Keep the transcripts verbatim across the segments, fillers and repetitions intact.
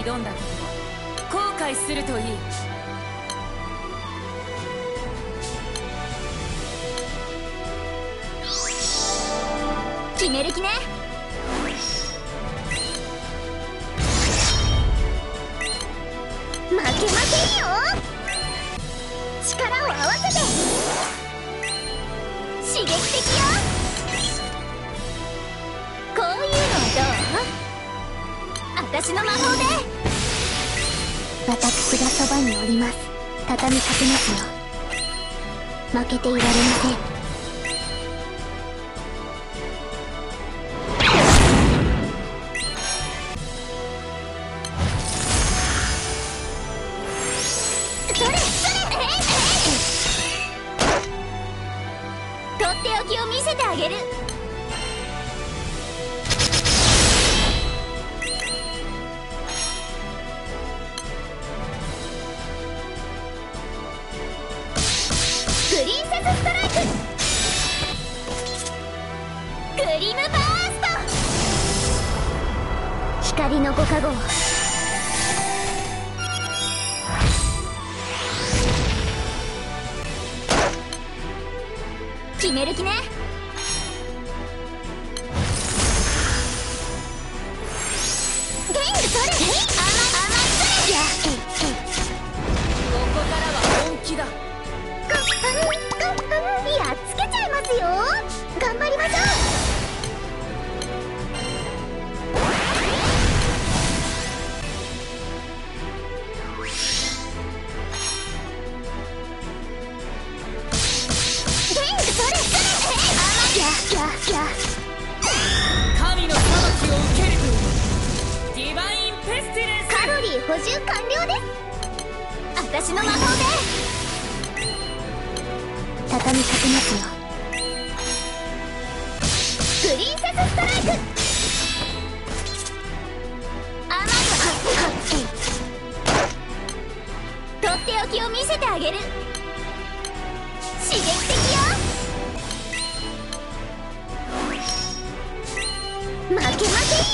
挑んだことを後悔するといい。 決める気ね。負けませんよ。力を合わせて刺激的よ。こういうのはどう？私の魔法で。私がそばにおります。畳みかけますよ。負けていられません。とっておきを見せてあげる。プリンセスストライク。グリムバースト。光のご加護を。決める気ね。ゲインそれ。甘甘それ。やええ。 ここからは本気だ。 やっつけちゃいますよ。頑張りましょう。 神の裁きを受けるとディバインペスティレンス。 カロリー補充完了です。私の魔法で畳みかけますよ。プリンセスストライク。甘くとっておきを見せてあげる。刺激的よ。負けませんよ。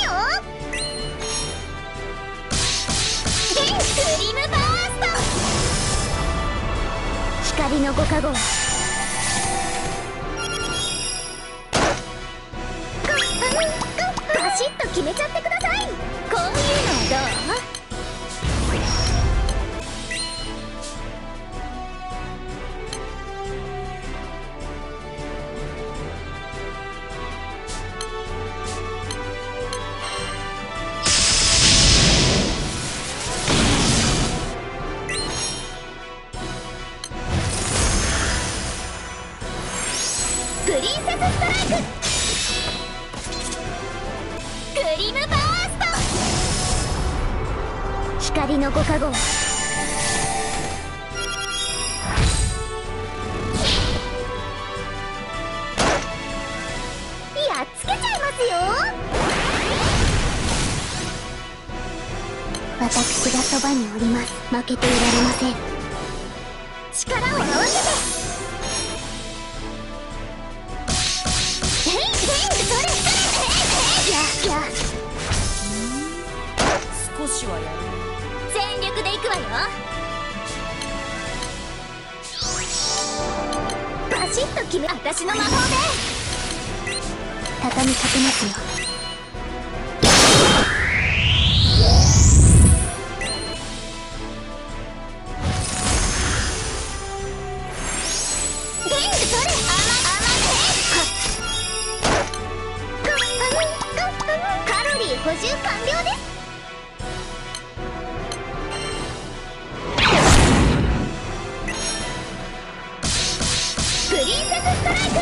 で、クリームバースト。光のご加護。バシッと決めちゃってください。こういうのはどう？プリンセスストライク。グリムバースト。光のご加護。やっつけちゃいますよ。私がそばにおります。負けていられません。力を合わせて少しはやる。 全力でいくわよ。バシッと決め。私の魔法で畳みかけますよ。ゲングそれ。甘甘カロリー補充完了です。プリンセスストライク。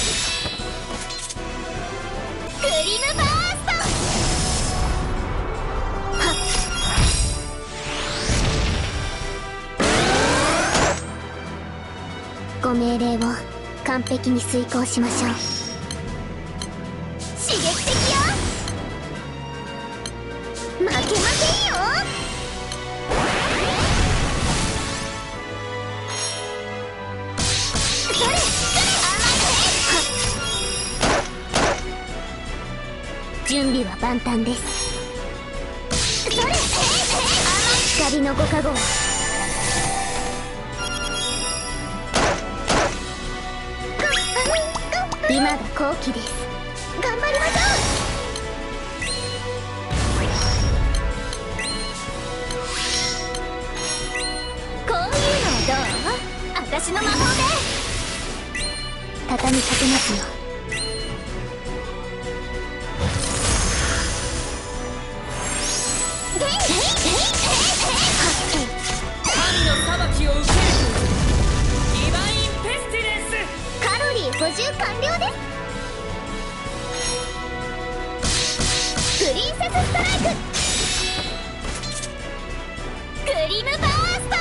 グリムバースト。ご命令を完璧に遂行しましょう。刺激的よ。負けませんよ。それそれ。準備は万端です。それ。 光のご加護を。今が好機です。頑張りましょう。こういうのはどう？私の魔法で畳みかけますよ。 神の裁きを受けるとディバインペスティレンス。 カロリー補充完了です。プリンセスストライク。グリムバースト。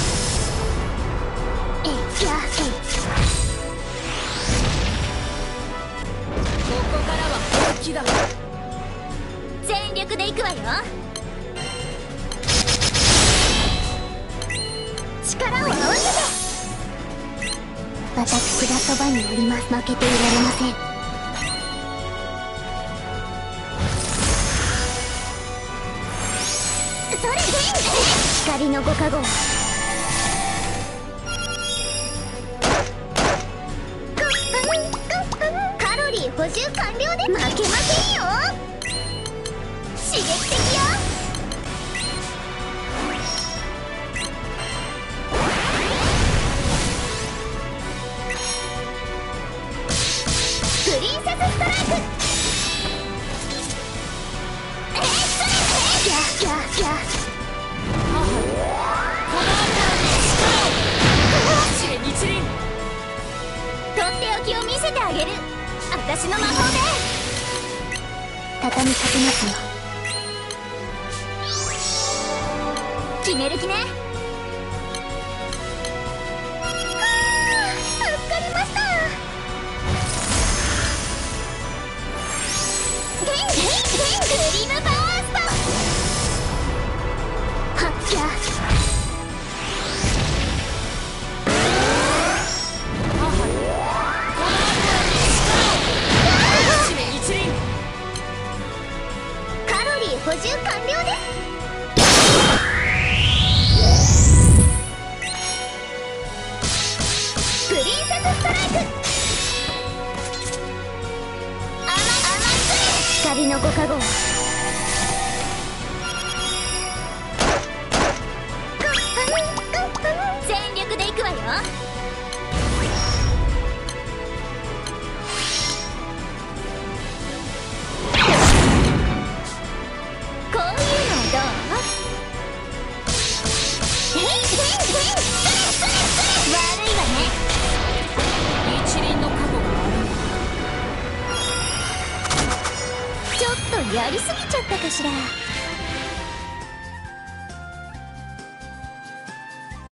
えいやえい。 ここからは本気だ。 全力でいくわよ。力を合わせて。私がそばにおります。負けていられません。それで光のご加護を。カロリー補充完了で負けませんよ。刺激的よ。プリンセスストライク。えっギャギャギャ。 この力を試練日輪。 とっておきを見せてあげる。私の魔法で畳みかけますよ。決める気ね。はあ、助かりました。ゲンゲンゲングリムバースト。はっや。カロリー補充完了です。プリンセスストライク。甘い光のご加護を。全力でいくわよ。こういうのはどう？悪いわね。 一輪の過去が悪い。 ちょっとやりすぎちゃったかしら。